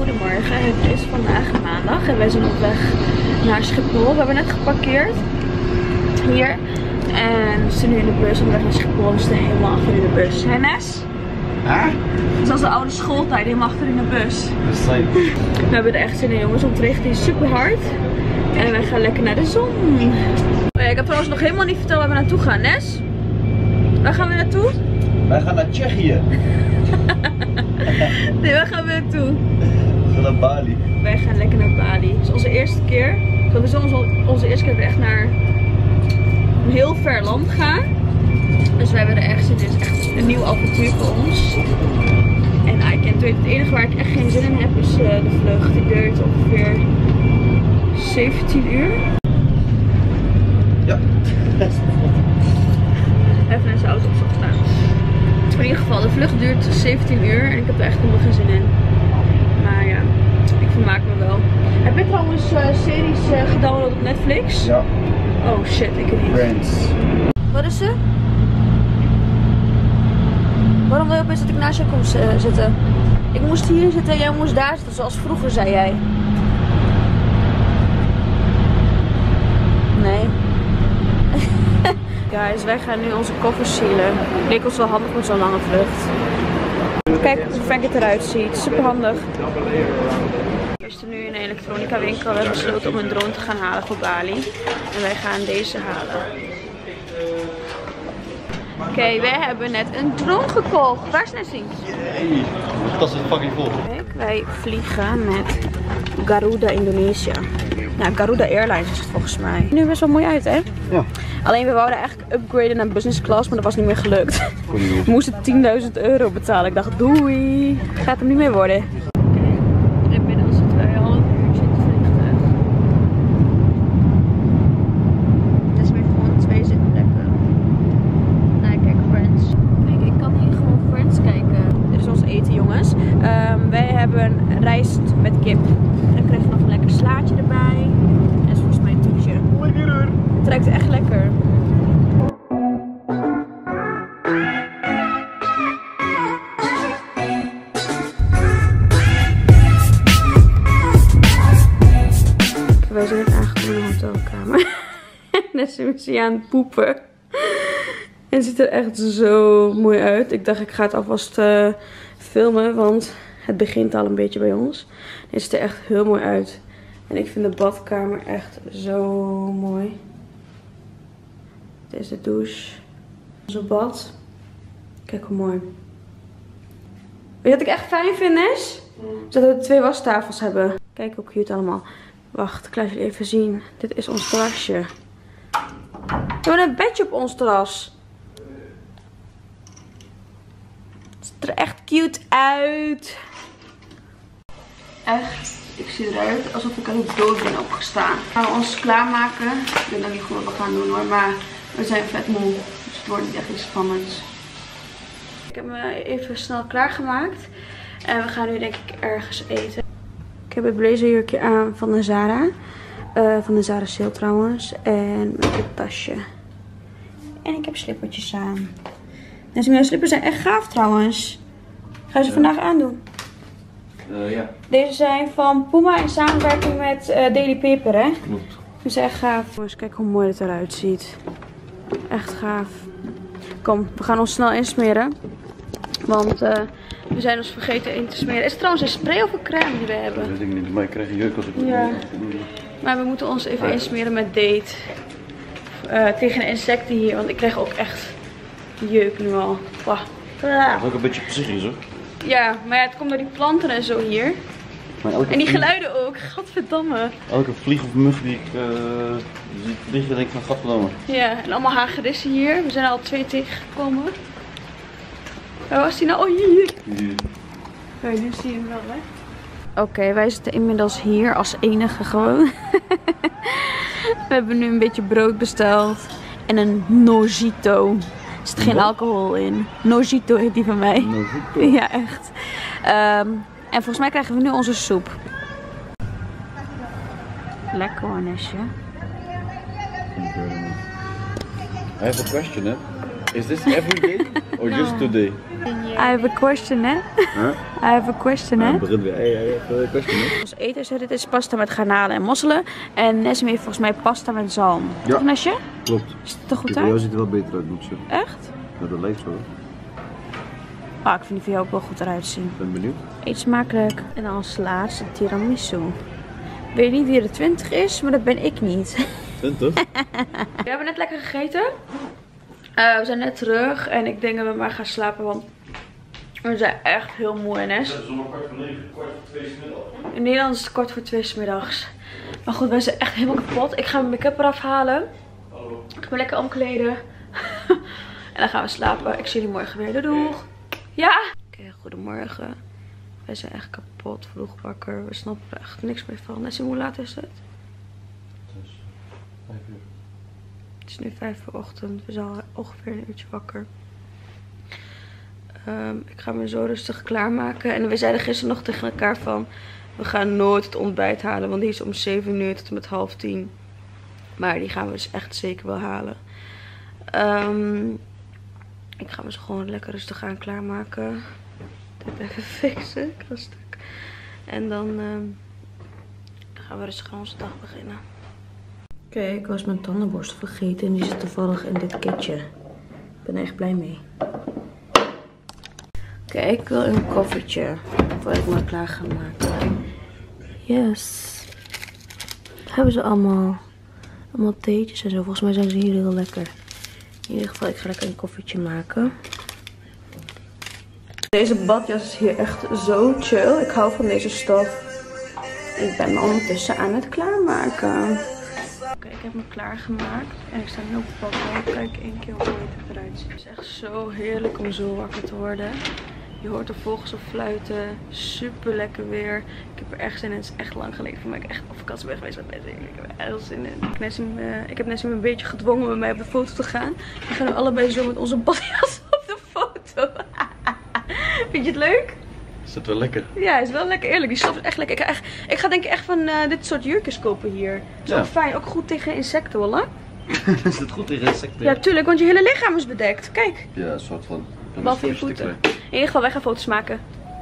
Goedemorgen, het is vandaag maandag en wij zijn op weg naar Schiphol. We hebben net geparkeerd hier en we zitten nu in de bus op weg naar Schiphol. We zitten helemaal achter in de bus. Hé Nes? Huh? Zoals de oude schooltijd, helemaal achter in de bus. We hebben er echt zin in jongens, want het regent hier super hard. En wij gaan lekker naar de zon. Oh ja, ik heb trouwens nog helemaal niet verteld waar we naartoe gaan. Nes? Waar gaan we naartoe? Wij gaan naar Tsjechië. Nee, waar gaan we naartoe? We gaan naar Bali. Wij gaan lekker naar Bali. Het is onze eerste keer. Sowieso onze eerste keer dat we echt naar een heel ver land gaan. Dus wij hebben er echt zin in. Het is echt een nieuw avontuur voor ons. En I can't wait. Het enige waar ik echt geen zin in heb is de vlucht. Die duurt ongeveer 17 uur. Ja. Even naar zijn auto op staan. In ieder geval, de vlucht duurt 17 uur en ik heb er echt helemaal geen zin in. Maar ja, ik vermaak me wel. Heb je trouwens series gedownload op Netflix? Ja. Oh shit, ik niet. Friends. Wat is ze? Waarom wil je opeens dat ik naast je kom zitten? Ik moest hier zitten en jij moest daar zitten, zoals vroeger zei jij. Nee. Guys, wij gaan nu onze koffers sealen. Leek ons wel handig met zo'n lange vlucht. Kijk hoe Frank het eruit ziet. Super handig. We zitten nu in een elektronica winkel. We hebben besloten om een drone te gaan halen voor Bali. En wij gaan deze halen. Oké, wij hebben net een drone gekocht. Waar is Nessie? Jee. Dat is fucking vol. Kijk, wij vliegen met Garuda Indonesia. Nou, Garuda Airlines is het volgens mij. Nu best wel mooi uit, hè? Ja. Alleen we wouden eigenlijk upgraden naar business class, maar dat was niet meer gelukt. We moesten 10.000 euro betalen. Ik dacht, doei. Gaat hem niet meer worden. Oké, inmiddels zitten wij al een uurtje in het vliegtuig. Het is weer gewoon 2 zitplekken. Nou, kijk, Friends. Kijk, ik kan hier gewoon Friends kijken. Dit is ons eten, jongens. Wij hebben rijst met kip. En dan krijg je nog een lekker slaatje erbij. En dat is volgens mij een toetje. Het ruikt echt lekker. Wij zijn net aangekomen in de hotelkamer. Net is hij aan het poepen. En het ziet er echt zo mooi uit. Ik dacht ik ga het alvast filmen, want het begint al een beetje bij ons. Het ziet er echt heel mooi uit. En ik vind de badkamer echt zo mooi. Dit is de douche. Onze bad. Kijk hoe mooi. Weet je wat ik echt fijn vind, Nes? Dat we 2 wastafels hebben. Kijk hoe cute allemaal. Wacht, ik laat jullie even zien. Dit is ons terrasje. We hebben een bedje op ons terras. Het ziet er echt cute uit. Echt, ik zie eruit alsof ik aan het dood ben opgestaan. We gaan ons klaarmaken. Ik weet nog niet goed wat we gaan doen hoor, maar we zijn vet moe. Dus het wordt niet echt iets spannends. Ik heb me even snel klaargemaakt. En we gaan nu denk ik ergens eten. Ik heb het blazerjurkje aan van de Zara. Van de Zara sale trouwens. En met dit tasje. En ik heb slippertjes aan. En mijn slippers zijn echt gaaf trouwens. Ga je ze vandaag aandoen? Ja. Deze zijn van Puma in samenwerking met Daily Paper, hè? Klopt. Die zijn echt gaaf. Jongens, kijk hoe mooi het eruit ziet. Echt gaaf. Kom, we gaan ons snel insmeren. Want we zijn ons vergeten in te smeren. Is het trouwens een spray of een crème die we hebben? Dat weet ik niet, maar ik krijg een jeuk als ik... Ja. Maar we moeten ons even insmeren met date. Tegen de insecten hier, want ik krijg ook echt jeuk nu al. Wauw. Dat is ook een beetje psychisch hoor. Ja, maar ja, het komt door die planten en zo hier. Maar elke En die vlieg, geluiden ook, gadverdamme. elke vlieg of mug die ik zie vliegen, denk ik van gadverdamme. Ja, en allemaal hagedissen hier. We zijn al 2 tegengekomen. Waar was die nou? Oh, hier. Ja, nu zie je hem wel, hè? Oké, wij zitten inmiddels hier als enige gewoon. We hebben nu een beetje brood besteld. En een nojito. Er zit geen alcohol in. Nojito heet die van mij. Nojito? Ja, echt. En volgens mij krijgen we nu onze soep. Lekker hoor, Nesje. I have a question, hè? Is this every day or just today? I have a question, hè? Huh? I have a question, hè? Begint weer. Hey, question, hè? Ons eten is dit is pasta met garnalen en mosselen. En Nessim heeft volgens mij pasta met zalm. Ja. Toch, Nesje? Klopt. Ziet het er goed Kijk, bij jou uit? ziet er wel beter uit, moet ik zeggen. Echt? Ja, dat lijkt zo. Ah, ik vind die van jou ook wel goed eruit zien. Ik ben benieuwd. Eet smakelijk. En dan als laatste tiramisu. Ik weet niet wie er 20 is, maar dat ben ik niet. 20? We hebben net lekker gegeten. We zijn net terug en ik denk dat we maar gaan slapen, want we zijn echt heel moe, Nes. Het is om 8:45, 2:15 middag. In Nederland is het 2:45 's middags. Maar goed, wij zijn echt helemaal kapot. Ik ga mijn make-up eraf halen. Hallo. Ik ga me lekker omkleden. En dan gaan we slapen. Ik zie jullie morgen weer. Doeg! Ja? Oké, goedemorgen. Wij zijn echt kapot, vroeg wakker. We snappen er echt niks meer van. Nessim, hoe laat is het? Het is 5 uur. Het is nu 5 uur ochtend. We zijn al ongeveer een uurtje wakker. Ik ga me zo rustig klaarmaken. En we zeiden gisteren nog tegen elkaar van... We gaan nooit het ontbijt halen. Want die is om 7 uur tot en met 9:30. Maar die gaan we dus echt zeker wel halen. Ik ga me zo gewoon lekker rustig aan klaarmaken. Dit even fixen. Ik ga stuk. En dan gaan we rustig aan onze dag beginnen. Oké, ik was mijn tandenborstel vergeten. En die zit toevallig in dit kitje. Ik ben er echt blij mee. Oké, ik wil een koffertje. Voordat ik me klaar ga maken. Yes. Hebben ze allemaal theetjes en zo. Volgens mij zijn ze hier heel lekker. In ieder geval, ik ga lekker een koffietje maken. Deze badjas is hier echt zo chill. Ik hou van deze stof. Ik ben me ondertussen aan het klaarmaken. Oké, ik heb me klaargemaakt. En ik sta nu op het balkon. Kijk één keer hoe het eruit ziet. Het is echt zo heerlijk om zo wakker te worden. Je hoort de vogels op fluiten. Super lekker weer. Ik heb er echt zin in. Het is echt lang geleden voor mij. Ik echt op vakantie ben geweest met mensen. Ik heb er echt zin in. Ik heb Nessim een beetje gedwongen om met mij op de foto te gaan. We gaan nu allebei zo met onze badjas op de foto. Vind je het leuk? Is het wel lekker? Ja, het is wel lekker eerlijk. Die stof is echt lekker. Ik ga denk ik echt van dit soort jurkjes kopen hier. Het is ook fijn. Ook goed tegen insecten, hoor. Is het goed tegen insecten? Ja, tuurlijk. Want je hele lichaam is bedekt. Kijk. Ja, een soort van. Behalve je voeten. In ieder geval, wij gaan foto's maken.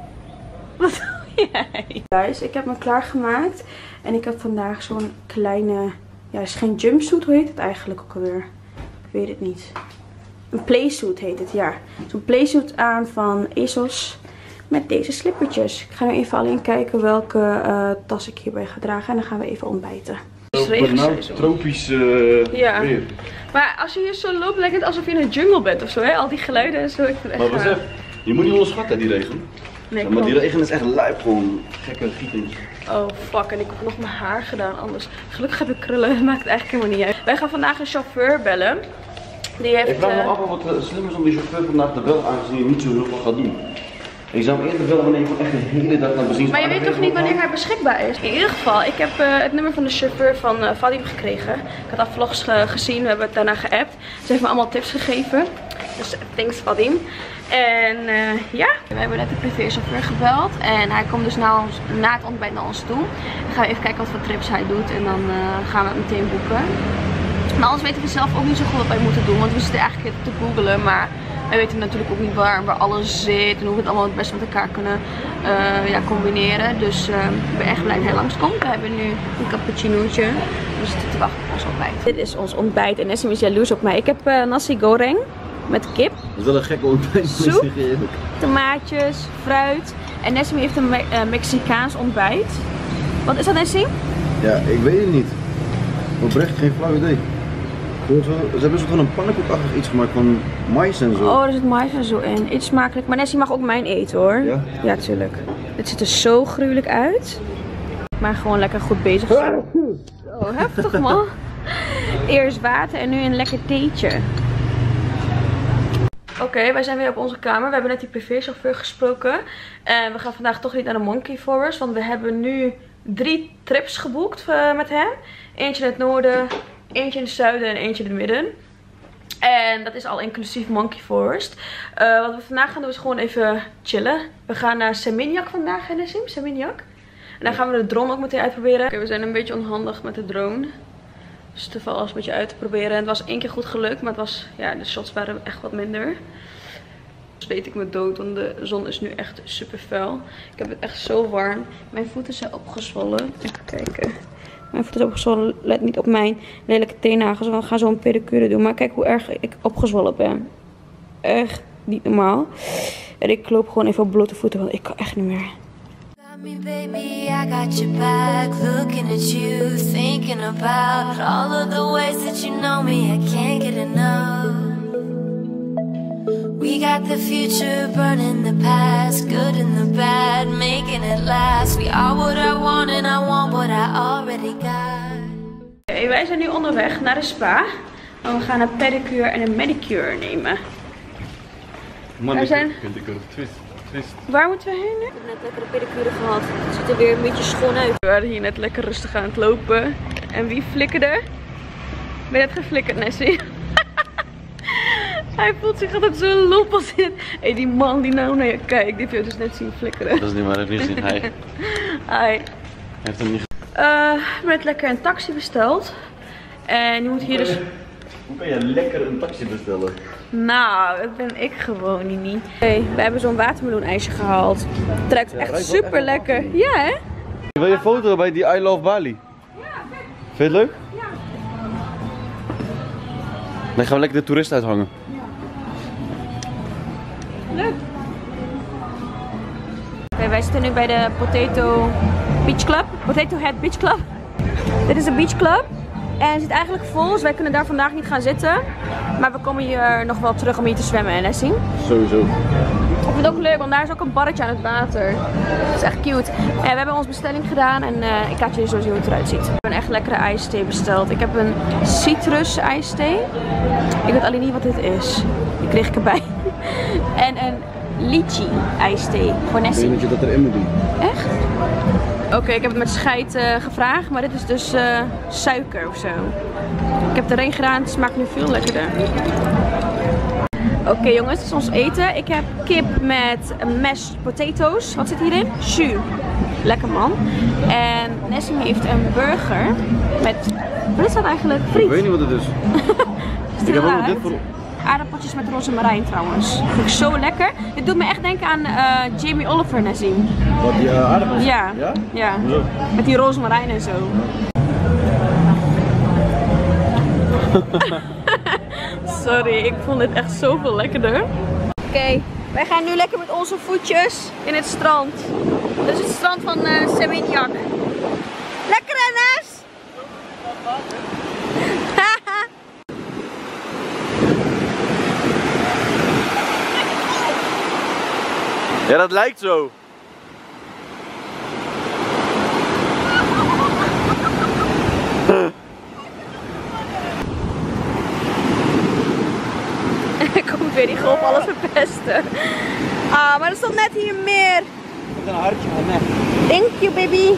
Wat doe jij? Guys, ik heb me klaargemaakt. En ik heb vandaag zo'n kleine... Ja, het is geen jumpsuit. Hoe heet het eigenlijk ook alweer? Ik weet het niet. Een playsuit heet het, ja. Zo'n playsuit aan van ASOS. Met deze slippertjes. Ik ga nu even alleen kijken welke tas ik hierbij ga dragen. En dan gaan we even ontbijten. Tropisch ja. weer. Maar als je hier zo loopt, lijkt het alsof je in een jungle bent of zo, hè? Al die geluiden en zo. Ik vind het echt Maar besef, je moet niet onderschatten die regen. Nee, maar die regen is echt lijp, gewoon gekke gietings. Oh fuck, en ik heb nog mijn haar gedaan anders. Gelukkig heb ik krullen, dat maakt het eigenlijk helemaal niet uit. Wij gaan vandaag een chauffeur bellen. Die heeft... Ik vraag me af of het slim is om die chauffeur vandaag te bellen, aangezien je niet zo heel veel gaat doen. Ik zou hem eerder bellen wanneer je gewoon echt de hele dag naar bezien. Maar je weet toch niet wanneer hij beschikbaar is? In ieder geval, ik heb het nummer van de chauffeur van Vadim gekregen. Ik had al vlogs gezien, we hebben het daarna geappt. Ze heeft me allemaal tips gegeven. Dus thanks Vadim. En ja, we hebben net de privéchauffeur gebeld. En hij komt dus na het ontbijt naar ons toe. Dan gaan we even kijken wat voor trips hij doet. En dan gaan we het meteen boeken. Maar anders weten we zelf ook niet zo goed wat wij moeten doen. Want we zitten eigenlijk te googlen, maar... Wij weten natuurlijk ook niet waar alles zit en hoe we het allemaal het best met elkaar kunnen combineren. Dus ik ben echt blij dat hij langskomt. We hebben nu een cappuccinootje. We zitten te wachten op ons ontbijt. Dit is ons ontbijt en Nessim is jaloers op mij. Ik heb nasi goreng met kip. Dat is wel een gekke ontbijt. Soep, tomaatjes, fruit. En Nessim heeft een Mexicaans ontbijt. Wat is dat, Nessim? Ja, ik weet het niet. Oprecht geen flauw idee. Ze hebben zo een pannenkoekachtig iets gemaakt van mais en zo. Oh, er zit mais en zo in. Iets smakelijk. Maar Nessie mag ook mijn eten, hoor. Ja? Ja, tuurlijk. Dit ziet er zo gruwelijk uit. Maar gewoon lekker goed bezig. Zo heftig, man. Eerst water en nu een lekker theetje. Oké, wij zijn weer op onze kamer. We hebben net die privéchauffeur gesproken. En we gaan vandaag toch niet naar de Monkey Forest. Want we hebben nu 3 trips geboekt met hem. Eentje in het noorden... Eentje in het zuiden en eentje in het midden. En dat is al inclusief Monkey Forest. Wat we vandaag gaan doen is gewoon even chillen. We gaan naar Seminyak vandaag, hè Nessim? Seminyak. En dan gaan we de drone ook meteen uitproberen. Oké, we zijn een beetje onhandig met de drone. Dus toevallig alles een beetje uit te proberen. En het was 1 keer goed gelukt, maar het was, ja, de shots waren echt wat minder. Dus weet ik me dood, want de zon is nu echt super fel. Ik heb het echt zo warm. Mijn voeten zijn opgezwollen. Even kijken. Mijn voeten zijn opgezwollen. Let niet op mijn lelijke teennagels. We gaan zo een pedicure doen. Maar kijk hoe erg ik opgezwollen ben. Echt niet normaal. En ik loop gewoon even op blote voeten, want ik kan echt niet meer. Me, baby, I got your back, looking at you, thinking about all of the ways that you know me, I can't get enough. We got the future burning the past, good and the bad, making it last. We are what I want and I want what I already got. Oké, wij zijn nu onderweg naar de spa. En we gaan een pedicure en een manicure nemen. Man, zijn... twist. Waar moeten we heen nu? Ik heb net lekker een pedicure gehad. Het ziet er weer een beetje schoon uit. We waren hier net lekker rustig aan het lopen. En wie flikkerde? Ben je net geflikkerd, Nessie? Hij voelt zich altijd zo lop als in. Hé, die man die nou naar je kijkt, die heb je dus net zien flikkeren. Dat is niet waar, hij heeft niet gezien. Hi. Hij heeft hem niet heb net lekker een taxi besteld. En je moet hier dus... Hoe kan je lekker een taxi bestellen? Nou, dat ben ik gewoon niet. Oké, we hebben zo'n watermeloen-ijsje gehaald. Het ruikt echt super lekker. Ja, hè? Wil je een foto bij die I Love Bali? Ja, vet. Vind je het leuk? Ja. Dan gaan we lekker de toeristen uithangen. Leuk. Oké, wij zitten nu bij de Potato Beach Club. Potato Head Beach Club. Dit is een beach club. En het zit eigenlijk vol, dus wij kunnen daar vandaag niet gaan zitten. Maar we komen hier nog wel terug om hier te zwemmen en Nessie. Sowieso. Ik vind het ook leuk, want daar is ook een barretje aan het water. Dat is echt cute. We hebben onze bestelling gedaan en ik laat jullie zo zien hoe het eruit ziet. Ik heb een echt lekkere ijsthee besteld. Ik heb een citrus ijsthee. Ik weet alleen niet wat dit is. Die kreeg ik erbij. En een lychee ijsthee voor Nessie. Ik weet dat je dat erin moet doen. Echt? Oké, ik heb het met scheid gevraagd, maar dit is dus suiker of zo. Ik heb het erin gedaan, het smaakt nu veel lekkerder. Oké jongens, dit is ons eten. Ik heb kip met mashed potatoes. Wat zit hierin? Jus. Lekker man. En Nessie heeft een burger met... Wat is dat eigenlijk? Friet. Ik weet niet wat het is. Ik heb ook nog dit voor... Aardappeltjes met rozemarijn trouwens. Dat vind ik zo lekker. Dit doet me echt denken aan Jamie Oliver, Nessie. Wat, die aardappels? Ja. Ja? Ja. Met die rozemarijn en zo. Sorry, ik vond dit echt zoveel lekkerder. Oké, wij gaan nu lekker met onze voetjes in het strand. Dit is het strand van Seminyak. Lekker hè, Nes? Ja, dat lijkt zo. Ik kom weer die golf alles verpesten. Ah, maar er stond net hier meer. Met een hartje van net. Thank you, baby.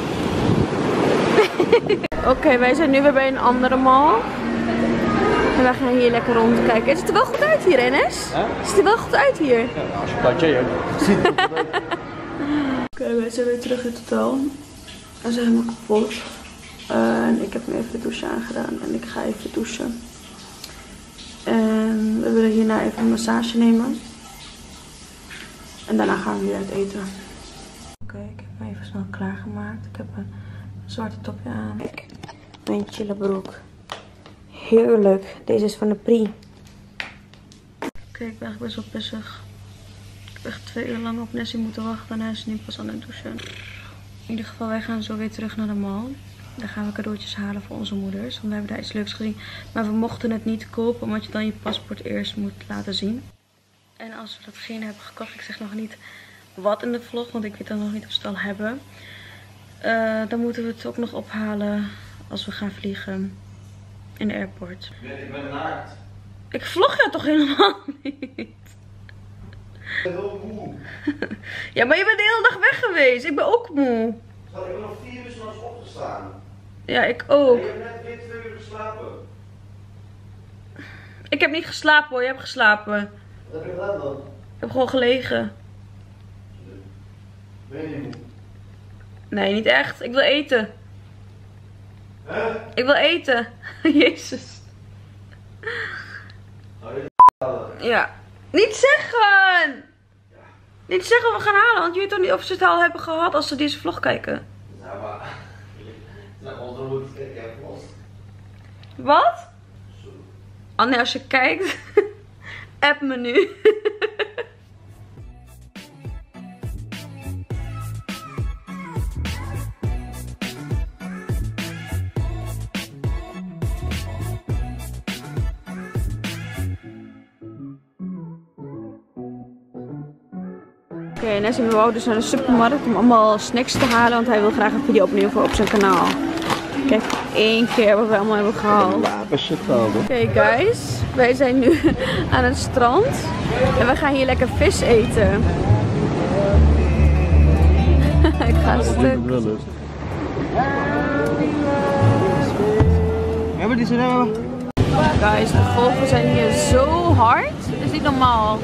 Oké, wij zijn nu weer bij een andere mall. En wij gaan hier lekker rondkijken. Het ziet er wel goed uit hier, Enes? Huh? Het ziet er wel goed uit hier. Ja, als je kan je Oké, wij zijn weer terug in het hotel. We zijn helemaal kapot. En ik heb nu even de douche aangedaan en ik ga even douchen. En we willen hierna even een massage nemen. En daarna gaan we weer uit eten. Oké, ik heb me even snel klaargemaakt. Ik heb een zwarte topje aan. Kijk, mijn chille broek. Heerlijk. Deze is van de Pri. Oké, ik ben eigenlijk best wel pissig. Ik heb echt 2 uur lang op Nessie moeten wachten en hij is nu pas aan het douchen. In ieder geval, wij gaan zo weer terug naar de mall. Dan gaan we cadeautjes halen voor onze moeders. Want we hebben daar iets leuks gezien. Maar we mochten het niet kopen, omdat je dan je paspoort eerst moet laten zien. En als we datgene hebben gekocht, ik zeg nog niet wat in de vlog, want ik weet dan nog niet of ze het al hebben. Dan moeten we het ook nog ophalen als we gaan vliegen in de airport. Ik ben naakt. Ik vlog jou toch helemaal niet? Ik ben heel moe. Ja, maar je bent de hele dag weg geweest. Ik ben ook moe. Ik ben nog 4 uur s'nachts opgestaan. Ja, ik ook. Ik heb net weer 2 uur geslapen. Ik heb niet geslapen hoor, je hebt geslapen. Wat heb je gedaan dan? Ik heb gewoon gelegen. Ben je niet moe? Nee, niet echt. Ik wil eten. Ik wil eten. Jezus. Ja. Niet zeggen! Niet zeggen wat we gaan halen, want je weet toch niet of ze het al hebben gehad als ze deze vlog kijken. Ja, maar... Nou, onze moet ik even vast. Wat? Anne, als je kijkt, app me nu. Oké, Nessim wou dus naar de supermarkt om allemaal snacks te halen, want hij wil graag een video opnieuw voor op zijn kanaal. Kijk, 1 keer wat we allemaal hebben gehaald. Oké, guys, wij zijn nu aan het strand en we gaan hier lekker vis eten. Ik ga stuk. Guys, de golven zijn hier zo hard. Het is niet normaal.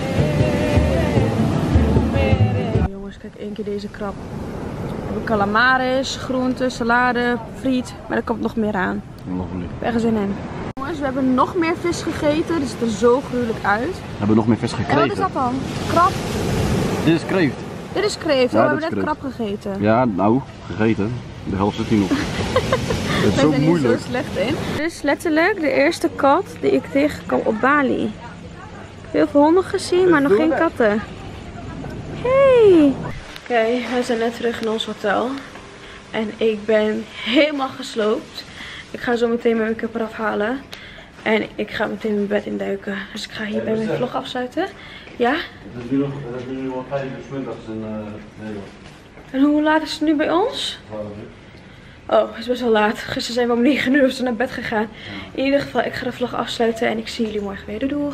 Jongens, kijk 1 keer deze krab. We hebben calamaris, groenten, salade, friet. Maar er komt nog meer aan. Nog niet. Ik heb er zin in. Jongens, we hebben nog meer vis gegeten. Dit ziet er zo gruwelijk uit. We hebben nog meer vis gekregen. En wat is dat dan? Krab? Dit is kreeft. Dit is kreeft. Ja, we dat hebben is net kreeft. krab gegeten. Ja, nou, gegeten. De helft zit hier nog. Het is Wij zo zijn hier moeilijk. zo slecht in. Dit is letterlijk de eerste kat die ik tegenkwam op Bali. Ik heb heel veel honden gezien, maar nog geen katten. Hey! Oké, we zijn net terug in ons hotel. En ik ben helemaal gesloopt. Ik ga zo meteen mijn make-up eraf halen. En ik ga meteen mijn bed induiken. Dus ik ga hierbij mijn vlog afsluiten. Ja? Het is nu nog 5 uur 's middags in Nederland. En hoe laat is het nu bij ons? Oh, het is best wel laat. Gisteren zijn we om 9 uur naar bed gegaan. In ieder geval, ik ga de vlog afsluiten en ik zie jullie morgen weer. Doei doei!